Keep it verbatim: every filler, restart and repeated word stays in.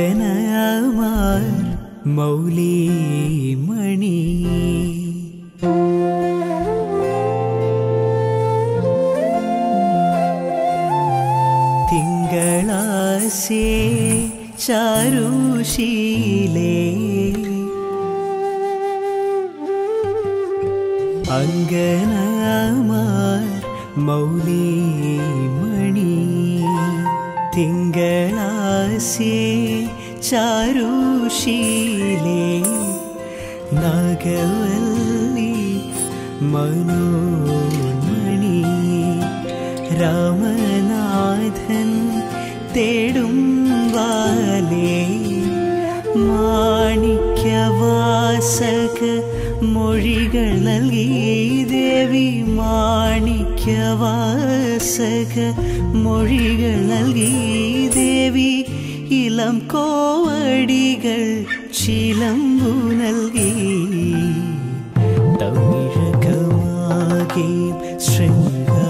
അങ്കനമാർ മൗലിമണി തിങ്കളാസേ ചാരുശീലേ അങ്കനമാർ മൗലിമണി തിങ്കളാസേ ചാരുശീലേ നാഗവല്ലി മനോന്മണി രാമനാഥൻ തേടും വാലേ മാണിക്യവാസക മൊഴികൾ നൽകി ദേവി മാണിക്യവാസക മൊഴികൾ നൽകി ദേവി ഇളം കോവടികൾ ചിലമ്പു നൽകി തമിഴകമാകെ ശൃംഗാര